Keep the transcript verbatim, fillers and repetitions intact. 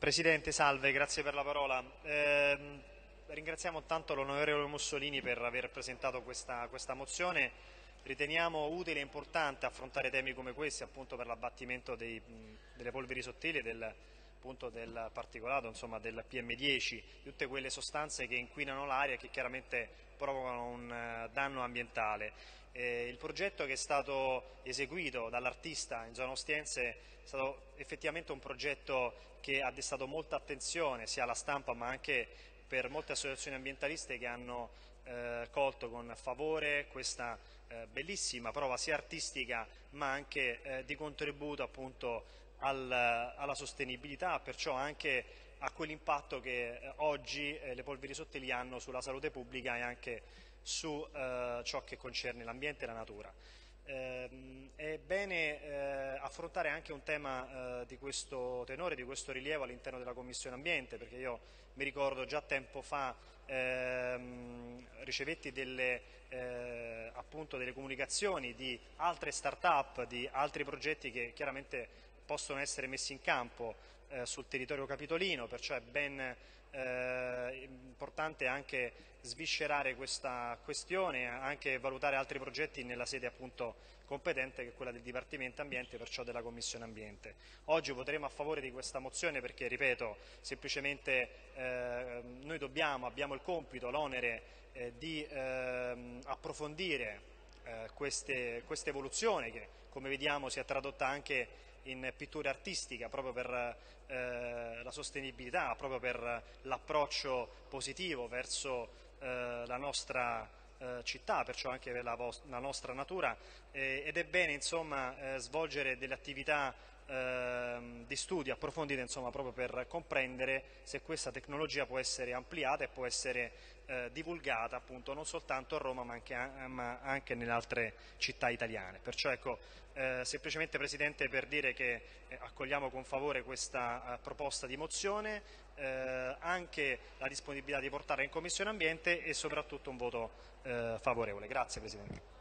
Presidente, salve, grazie per la parola. Ehm, ringraziamo tanto l'onorevole Mussolini per aver presentato questa, questa mozione. Riteniamo utile e importante affrontare temi come questi, appunto per l'abbattimento dei, delle polveri sottili e del, appunto del particolato, insomma del P M dieci, tutte quelle sostanze che inquinano l'aria e che chiaramente provocano un eh, danno ambientale. Eh, il progetto che è stato eseguito dall'artista in zona Ostiense è stato effettivamente un progetto che ha destato molta attenzione sia alla stampa ma anche per molte associazioni ambientaliste che hanno eh, colto con favore questa eh, bellissima prova sia artistica ma anche eh, di contributo appunto al, alla sostenibilità, perciò anche a quell'impatto che eh, oggi eh, le polveri sottili hanno sulla salute pubblica e anche su eh, ciò che concerne l'ambiente e la natura. Eh, è bene eh, affrontare anche un tema eh, di questo tenore, di questo rilievo all'interno della Commissione Ambiente, perché io mi ricordo già tempo fa ehm, ricevetti delle, eh, appunto delle comunicazioni di altre start-up, di altri progetti che chiaramente possono essere messi in campo eh, sul territorio capitolino, perciò è ben eh, importante anche sviscerare questa questione, anche valutare altri progetti nella sede appunto competente che è quella del Dipartimento Ambiente, perciò della Commissione Ambiente. Oggi voteremo a favore di questa mozione perché, ripeto, semplicemente eh, noi dobbiamo, abbiamo il compito, l'onere eh, di eh, approfondire eh, queste, questa evoluzione che, come vediamo, si è tradotta anche in pittura artistica proprio per eh, la sostenibilità, proprio per l'approccio positivo verso eh, la nostra eh, città, perciò anche per la, la nostra natura eh, ed è bene insomma eh, svolgere delle attività eh, di studio approfondite insomma proprio per comprendere se questa tecnologia può essere ampliata e può essere eh, divulgata appunto non soltanto a Roma ma anche, ma anche nelle altre città italiane. Perciò ecco, eh, semplicemente Presidente per dire che eh, accogliamo con favore questa eh, proposta di mozione, eh, anche la disponibilità di portarla in Commissione Ambiente e soprattutto un voto eh, favorevole. Grazie Presidente.